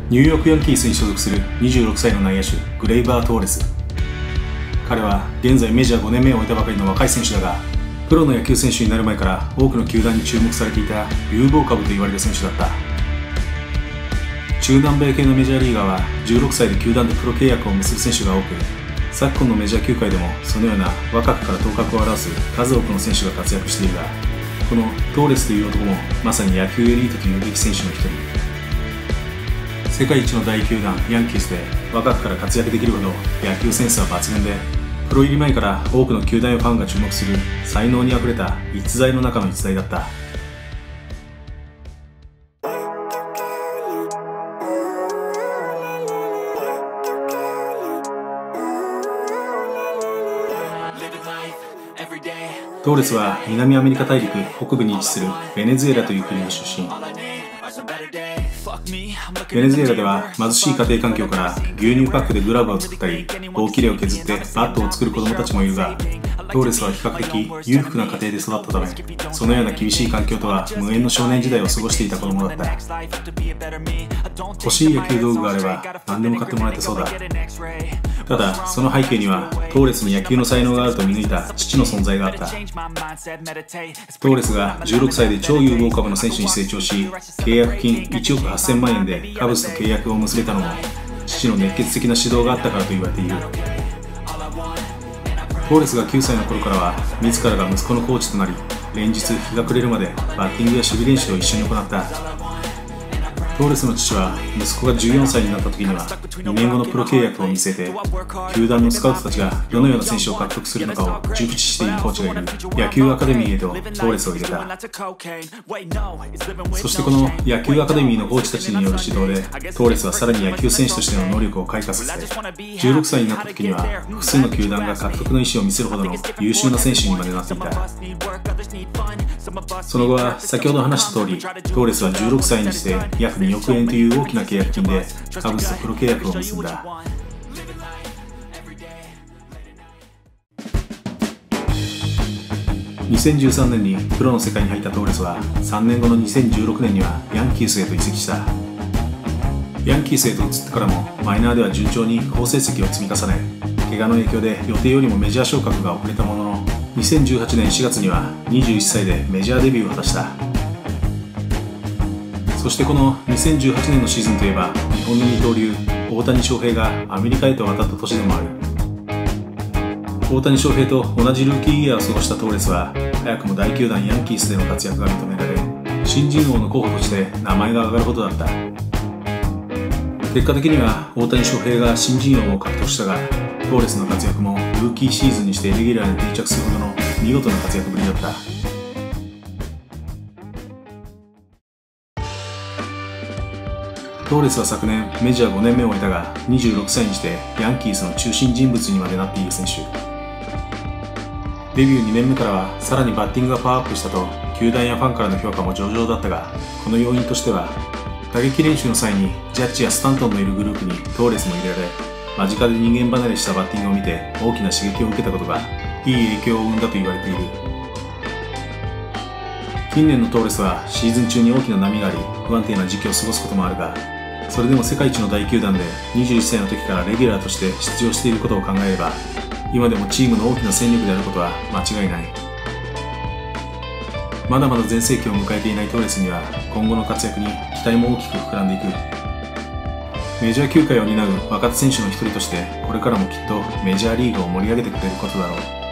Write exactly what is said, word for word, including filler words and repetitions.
ニューヨークヤンキースに所属するにじゅうろくさいの内野手グレイバー・トーレス。彼は現在メジャーごねんめを終えたばかりの若い選手だが、プロの野球選手になる前から多くの球団に注目されていた有望株と言われる選手だった。中南米系のメジャーリーガーはじゅうろくさいで球団とプロ契約を結ぶ選手が多く、昨今のメジャー球界でもそのような若くから頭角を現す数多くの選手が活躍しているが、このトーレスという男もまさに野球エリートというべき選手の一人。世界一の大球団ヤンキースで若くから活躍できるほど野球センスは抜群で、プロ入り前から多くの球団やファンが注目する才能にあふれた逸材の中の逸材だった。トーレスは南アメリカ大陸北部に位置するベネズエラという国の出身。ベネズエラでは貧しい家庭環境から牛乳パックでグラブを作ったり、棒切れを削ってバットを作る子供たちもいるが、トーレスは比較的裕福な家庭で育ったため、そのような厳しい環境とは無縁の少年時代を過ごしていた子供だった。欲しい野球道具があれば何でも買ってもらえたそうだ。ただその背景にはトーレスに野球の才能があると見抜いた父の存在があった。トーレスがじゅうろくさいで超有望株の選手に成長し、契約金いちおくはっせんまんえんでカブスと契約を結べたのも父の熱血的な指導があったからと言われている。トーレスがきゅうさいの頃からは自らが息子のコーチとなり、連日日が暮れるまでバッティングや守備練習を一緒に行った。トーレスの父は息子がじゅうよんさいになった時にはにねんごのプロ契約を見据えて、球団のスカウトたちがどのような選手を獲得するのかを熟知しているコーチがいる野球アカデミーへとトーレスを入れた。そしてこの野球アカデミーのコーチたちによる指導で、トーレスはさらに野球選手としての能力を開花させ、じゅうろくさいになった時には複数の球団が獲得の意思を見せるほどの優秀な選手にまでなっていた。その後は先ほど話した通り、トーレスはじゅうろくさいにして約におくえんという大きな契約金でカブスとプロ契約を結んだ。にせんじゅうさんねんにプロの世界に入ったトーレスはさんねんごのにせんじゅうろくねんにはヤンキースへと移籍した。ヤンキースへと移ってからもマイナーでは順調に好成績を積み重ね、怪我の影響で予定よりもメジャー昇格が遅れたものの、にせんじゅうはちねんしがつにはにじゅういっさいでメジャーデビューを果たした。そしてこのにせんじゅうはちねんのシーズンといえば、日本の二刀流大谷翔平がアメリカへと渡った年でもある。大谷翔平と同じルーキーイヤーを過ごしたトーレスは早くも大球団ヤンキースでの活躍が認められ、新人王の候補として名前が挙がるほどだった。結果的には大谷翔平が新人王を獲得したが、トーレスの活躍もルーキーシーズンにしてレギュラーに定着するほどの見事な活躍ぶりだった。トーレスは昨年メジャーごねんめを終えたが、にじゅうろくさいにしてヤンキースの中心人物にまでなっている選手。デビューにねんめからはさらにバッティングがパワーアップしたと球団やファンからの評価も上々だったが、この要因としては打撃練習の際にジャッジやスタントンのいるグループにトーレスも入れられ、間近で人間離れしたバッティングを見て大きな刺激を受けたことがいい影響を生んだと言われている。近年のトーレスはシーズン中に大きな波があり、不安定な時期を過ごすこともあるが、それでも世界一の大球団でにじゅういっさいの時からレギュラーとして出場していることを考えれば、今でもチームの大きな戦力であることは間違いない。まだまだ全盛期を迎えていないトーレスには今後の活躍に期待も大きく膨らんでいく。メジャー球界を担う若手選手の一人として、これからもきっとメジャーリーグを盛り上げてくれることだろう。